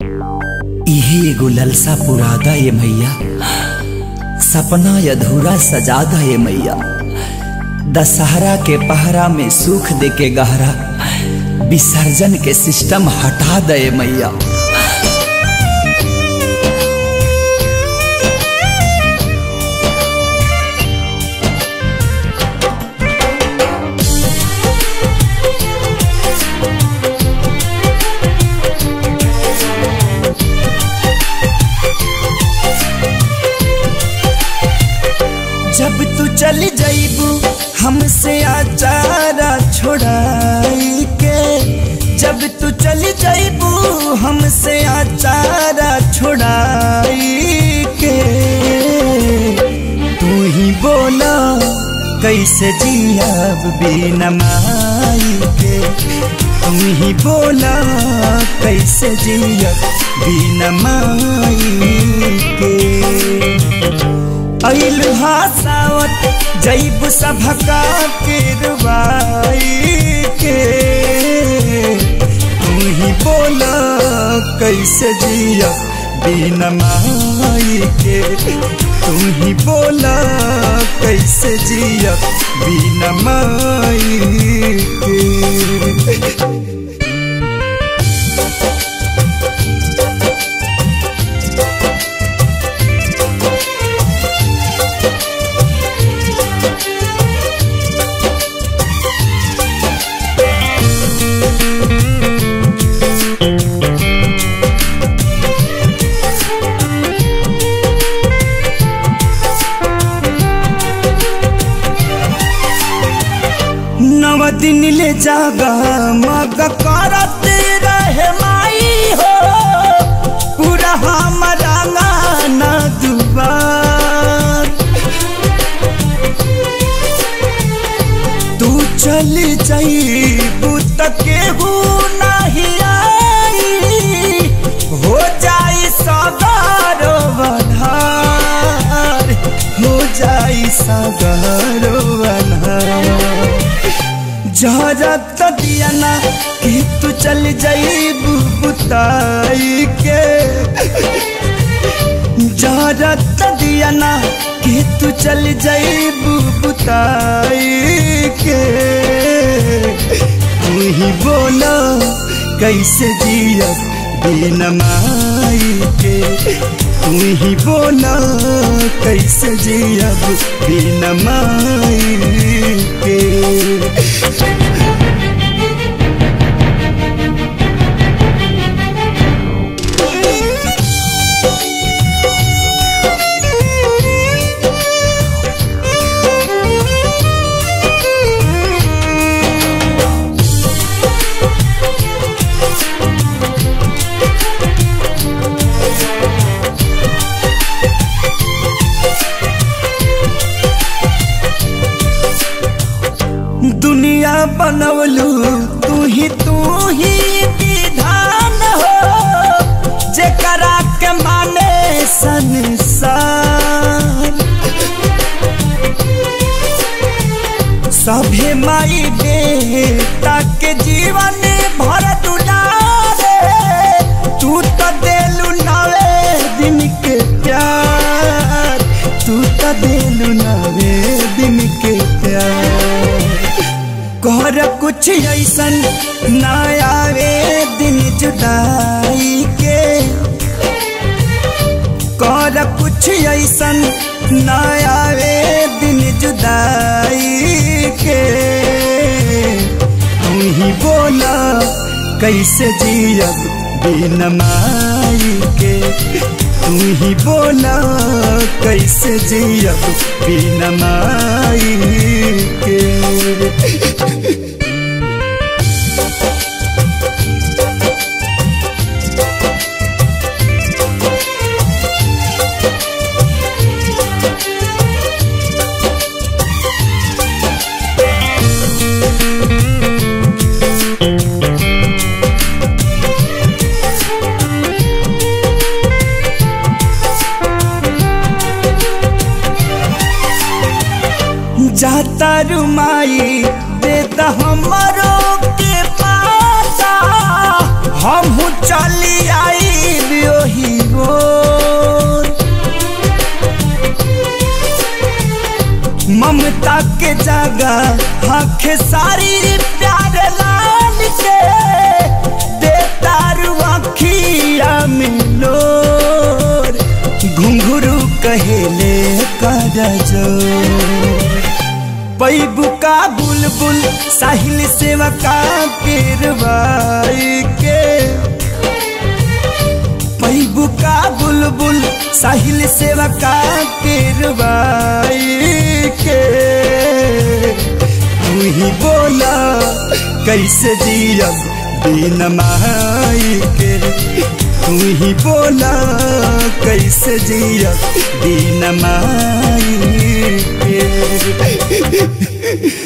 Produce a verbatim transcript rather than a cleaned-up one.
इहे एगो ललसा पुरादा ये मैया, सपना अधूरा सजादा ये मैया। दशहरा के पहरा में सुख दे के गहरा, विसर्जन के सिस्टम हटा दे मैया। जब तू चली जाइबू हमसे आचारा छोड़ाई के, जब तू चली जाइबू हमसे आचारा छोड़ाई के, तू ही बोला कैसे जियाब बिना माई के, तू ही बोला कैसे जियाब बिना माई के। अइल हासावत जैब सभका के रुबाई के, तू ही बोला कैसे जिया बिना माई के, तू ही बोला कैसे जिया बिना माई के। नव दिन ले जागा मग करत रहे माई हो, पूरा हमारा गाना दुबार। तू चली जाइबू त केहू नहीं आई, हो जाई सगारो बन्हार, हो जाई सगारो बन्हार। जहरत दिया ना कि तू चल जाइबू बुताई के, जहरत दिया ना कि तू चल जाइबू बुताई के, तू ही बोला कैसे जिया बिना माई के, तू ही बोला कैसे जिया बिना माई के। दुनिया बनवलू तू ही तू ही विधान हो, जेकरा के माने संसार। सभे माई बेटा के जीवन भर दुलारे, तू तो देलू नवे दिन के प्यार, तू तो देलू नवे दिन के प्यार। कर कुछ ऐसन ना आवे दिन जुदाई के, कर कुछ ऐसन ना आवे दिन जुदाई के, तू ही बोला कैसे जियब बिना माई के, तू ही बोला कैसे जियब बिना माई के। जाता रुमाई देता हमारो के पाता, हम चली आई के जगह आँख सारी प्यार लाल के देता रुआखिया मिलो घुंघरू कहेले कर जो पैबू का बुलबुल साहिल सेवा का पेरवाई के पैबू का बुलबुल साहिल सेवा का पेरवाई के तू ही बोला कैसे जियब बिन माई के तू ही बोला कैसे जियब बिन माई के